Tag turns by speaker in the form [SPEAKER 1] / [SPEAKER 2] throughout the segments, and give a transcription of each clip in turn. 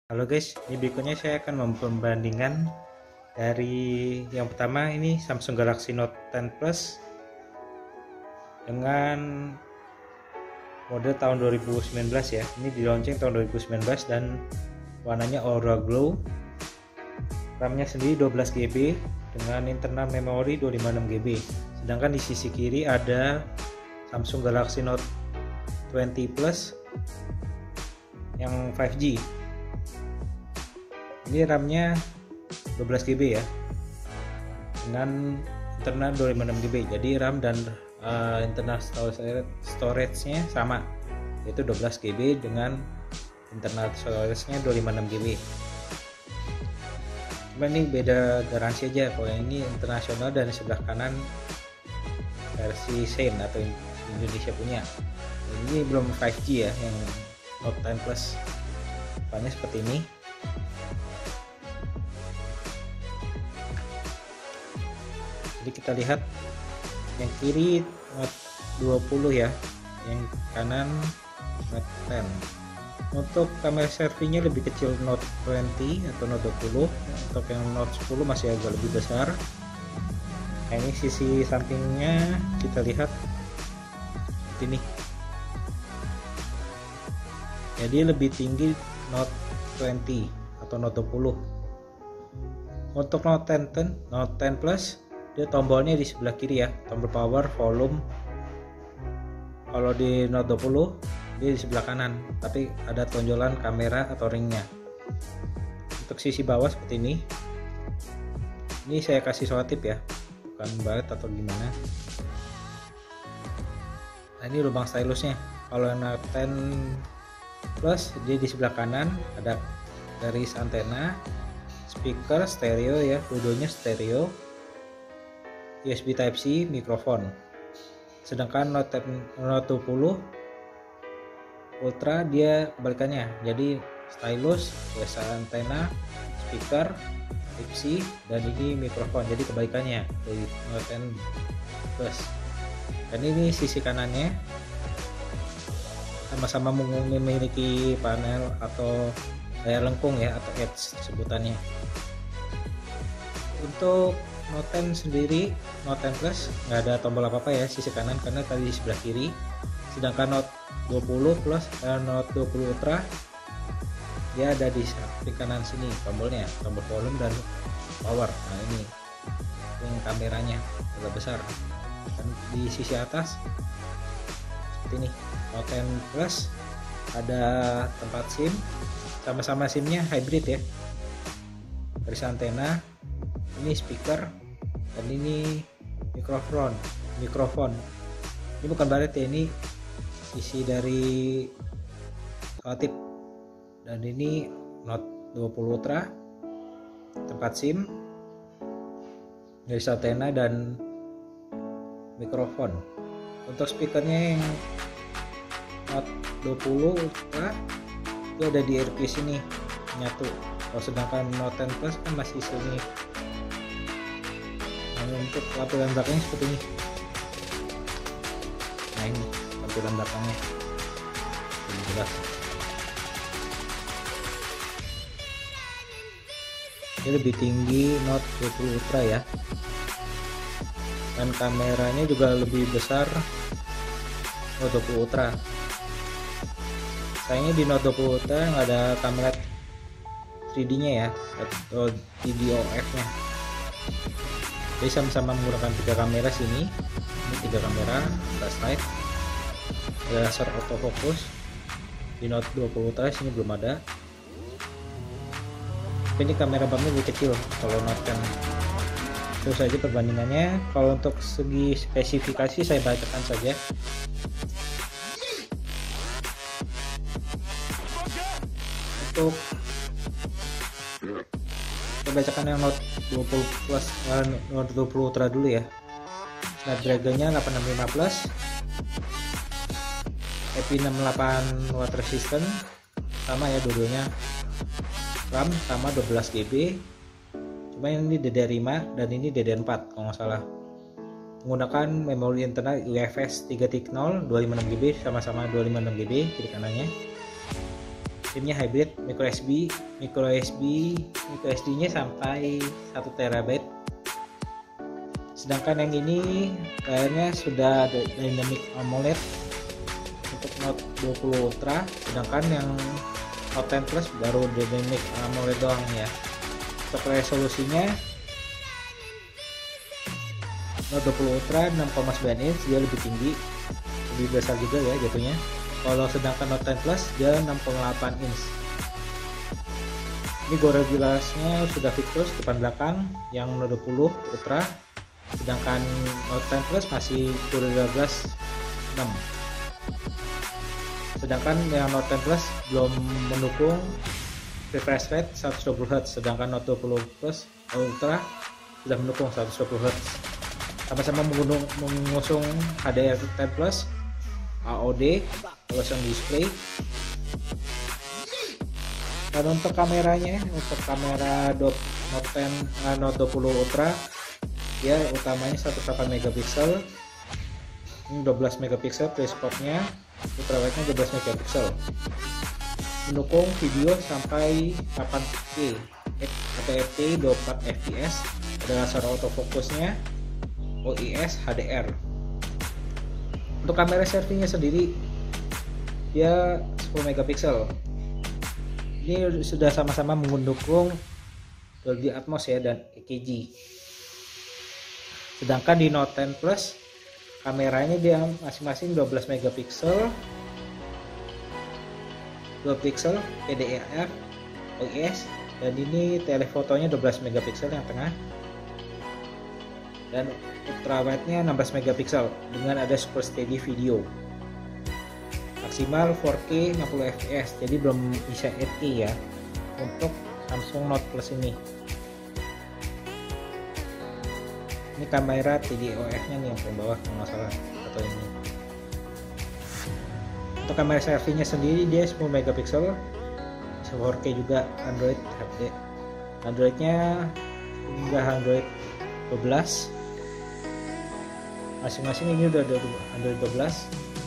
[SPEAKER 1] Halo guys, ini berikutnya saya akan membandingkan dari yang pertama ini Samsung Galaxy Note 10 Plus dengan model tahun 2019 ya. Ini di launching tahun 2019 dan warnanya Aura Glow. RAM-nya sendiri 12 GB dengan internal memori 256 GB. Sedangkan di sisi kiri ada Samsung Galaxy Note 20 Plus yang 5G. Ini RAM-nya 12 GB ya, dengan internal 256 GB. Jadi RAM dan internal storage-nya sama, yaitu 12 GB dengan internal storage-nya 256 GB. Cuma ini beda garansi aja. Kalau yang ini internasional dan sebelah kanan versi Sen atau Indonesia punya. Ini belum 5G ya, yang Note 10 Plus. Depannya seperti ini. Jadi kita lihat yang kiri Note 20 ya, yang kanan Note 10. Untuk kamera selfie-nya lebih kecil Note 20 atau Note 20. Untuk yang Note 10 masih agak lebih besar. Nah, ini sisi sampingnya kita lihat seperti ini. Jadi lebih tinggi Note 20 atau Note 20. Untuk Note 10 Plus, dia tombolnya di sebelah kiri ya, tombol power, volume. Kalau di Note 20 dia di sebelah kanan, tapi ada tonjolan kamera atau ringnya. Untuk sisi bawah seperti ini. Ini saya kasih selotip ya, bukan baret atau gimana. Nah, ini lubang stylusnya. Kalau Note 10 Plus dia di sebelah kanan, ada garis antena, speaker stereo ya, dua-duanya stereo, USB Type-C, mikrofon. Sedangkan Note 20 Ultra dia kebalikannya, jadi stylus, biasa antena, speaker, Type-C, dan ini mikrofon. Jadi kebalikannya dari Note 10 Plus. Dan ini sisi kanannya sama-sama memiliki panel atau layar lengkung ya, atau edge sebutannya. Untuk Note 10 sendiri, Note 10 Plus nggak ada tombol apa-apa ya sisi kanan karena tadi di sebelah kiri. Sedangkan Note 20 Plus dan Note 20 Ultra dia ada di samping kanan sini tombolnya, tombol volume dan power. Nah, ini yang kameranya agak besar. Dan di sisi atas seperti ini, Note 10 Plus ada tempat SIM, sama-sama SIM-nya hybrid ya. Garis antena, ini speaker, dan ini mikrofon. Ini bukan baret ya, ini isi dari selotip. Dan ini Note 20 Ultra, tempat SIM, garis antena dan mikrofon. Untuk speakernya yang Note 20 Ultra itu ada di earpiece ini nyatu. Kalau sedangkan Note 10 Plus kan masih sini. Nah, untuk tampilan belakangnya seperti ini. Nah, ini tampilan belakangnya lebih jelas. Ini lebih tinggi Note 20 Ultra ya, dan kameranya juga lebih besar Note 20 Ultra. Sayangnya di Note 20 Ultra nggak ada kamera 3D nya ya, atau TDOF nya. Jadi sama-sama menggunakan 3 kamera sini. Ini 3 kamera, flashlight, ada laser autofocus. Di Note 20 Ultra sini belum ada. Ini kamera bumpnya lebih kecil kalau Note 10. Itu saja perbandingannya. Kalau untuk segi spesifikasi saya bacakan saja. Untuk saya bacakan yang Note 20 Plus, Note 20 Ultra dulu ya. Snapdragon-nya 865 Plus, IP68 watt resistant, sama ya dua-duanya. RAM sama 12 GB. Cuma ini DDR5 dan ini DDR4 kalau nggak salah. Menggunakan memori internal UFS 3.0 256 GB, sama-sama 256 GB kiri kanannya. SIM-nya hybrid, micro SD-nya sampai 1 TB. Sedangkan yang ini kayaknya sudah ada Dynamic AMOLED untuk Note 20 Ultra, sedangkan yang Note 10 Plus baru Dynamic AMOLED doang ya. Untuk resolusinya Note 20 Ultra 6,9 inch, dia lebih tinggi, lebih besar juga ya jatuhnya. Kalau sedangkan Note 10 Plus dia 6,8 inch. Ini Gorilla Glass-nya sudah fitur depan belakang yang Note 20 Ultra, sedangkan Note 10 Plus masih Gorilla Glass 6. Sedangkan yang Note 10 Plus belum mendukung refresh rate 120 Hz, sedangkan Note 20 Plus Ultra sudah mendukung 120 Hz. Sama-sama mengusung HDR10 Plus, AOD, Always-on Display. Dan untuk kameranya, untuk kamera Note 20 Ultra, dia utamanya 108 megapiksel, ini 12 megapiksel periskopnya, ultrawide-nya 12 megapiksel, mendukung video sampai 8K atau FP 24 fps, ada laser autofocusnya, OIS, HDR. Untuk kamera selfie-nya sendiri dia 10 megapiksel. Ini sudah sama-sama mendukung Dolby Atmos ya dan EKG. Sedangkan di Note 10 Plus kameranya dia masing-masing 12 megapiksel, 2 pixel PDAF, OIS, dan ini telefotonya 12 megapiksel yang tengah, dan ultrawide-nya 16 megapiksel dengan ada super steady video. Maksimal 4K 60 fps, jadi belum bisa 8K ya untuk Samsung Note Plus ini. Ini kamera TDOF-nya nih yang paling bawah kalau nggak salah, atau ini. Untuk kamera selfie-nya sendiri dia 10 megapiksel, 4K juga, Android HD. Android-nya hingga Android 12. Masing-masing ini udah ada Android 12.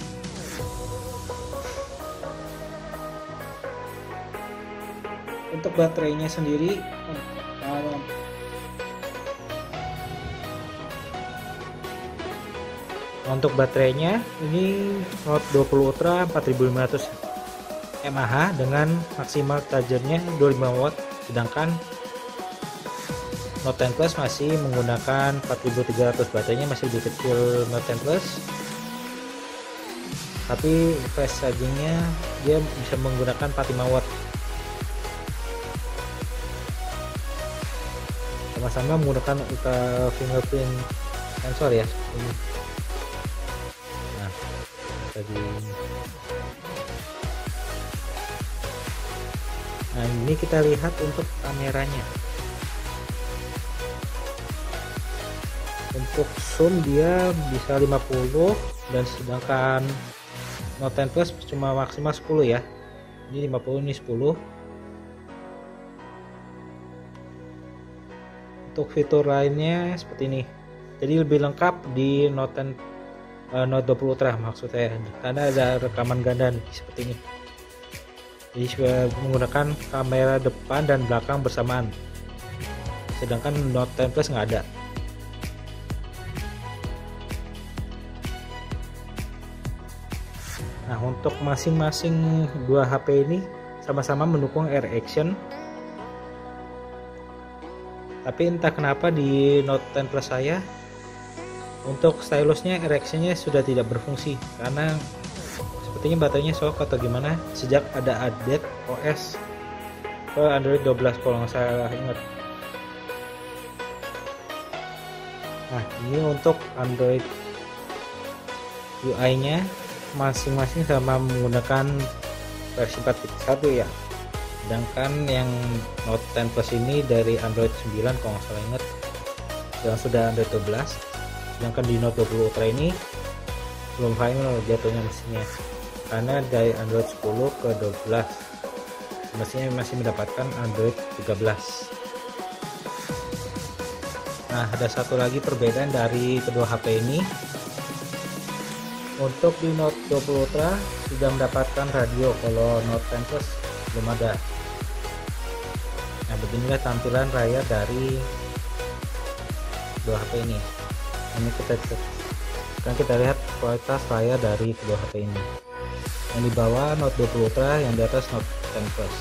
[SPEAKER 1] Untuk baterainya sendiri untuk baterainya ini Note 20 Ultra 4500 mAh dengan maksimal chargernya 25 watt, sedangkan Note 10 Plus masih menggunakan 4300, baterainya masih lebih kecil Note 10 Plus, tapi fast chargingnya dia bisa menggunakan 45 watt. Sama-sama menggunakan ultra fingerprint sensor ya ini. Nah, ini kita lihat untuk kameranya. Untuk zoom dia bisa 50, dan sedangkan Note 10 Plus cuma maksimal 10 ya. Ini 50, ini 10. Untuk fitur lainnya seperti ini. Jadi lebih lengkap di Note 20 Ultra maksudnya, karena ada rekaman ganda nih, seperti ini. Jadi sudah menggunakan kamera depan dan belakang bersamaan. Sedangkan Note 10 Plus nggak ada. Nah, untuk masing-masing dua HP ini sama-sama mendukung Air Action. Tapi entah kenapa di Note 10 Plus saya untuk stylusnya Air Action-nya sudah tidak berfungsi, karena sepertinya baterainya soft atau gimana sejak ada update OS ke Android 12 kalau nggak salah ingat. Nah, ini untuk Android UI-nya masing-masing sama menggunakan versi 4.1 ya. Sedangkan yang Note 10 Plus ini dari Android 9 kalau nggak salah ingat, yang sudah Android 12. Sedangkan di Note 20 Ultra ini belum final jatuhnya mesinnya, karena dari Android 10 ke 12 mesinnya masih mendapatkan Android 13. Nah, ada satu lagi perbedaan dari kedua HP ini. Untuk di Note 20 Ultra sudah mendapatkan radio, kalau Note 10 Plus belum ada. Nah, beginilah tampilan layar dari kedua HP ini. Ini kita lihat kualitas layar dari kedua HP ini. Yang di bawah Note 20 Ultra, yang di atas Note 10 Plus.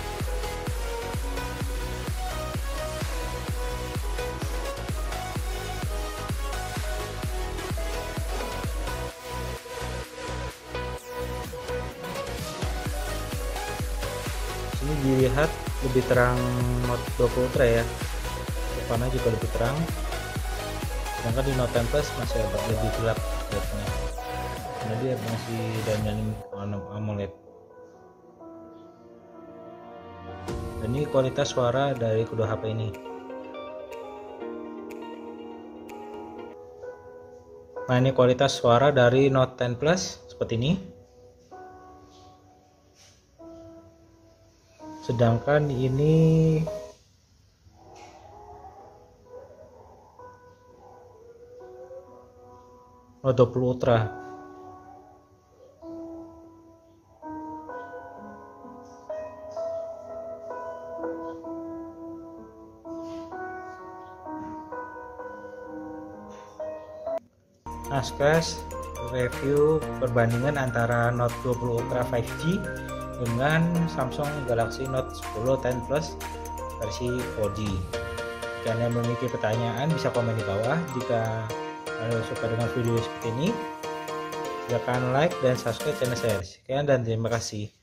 [SPEAKER 1] Ini dilihat lebih terang Note 20 Ultra ya, depannya juga lebih terang, sedangkan di Note 10 Plus masih agak lebih gelap lihatnya, karena dia masih dynamic AMOLED. Dan ini kualitas suara dari kedua HP ini. Nah, ini kualitas suara dari Note 10 Plus seperti ini. Sedangkan ini Note 20 Ultra. Nah, sekarang review perbandingan antara Note 20 Ultra 5G dengan Samsung Galaxy Note 10 10 Plus versi 4G. Jika Anda memiliki pertanyaan, bisa komen di bawah. Jika Anda suka dengan video seperti ini, silakan like dan subscribe channel saya. Sekian dan terima kasih.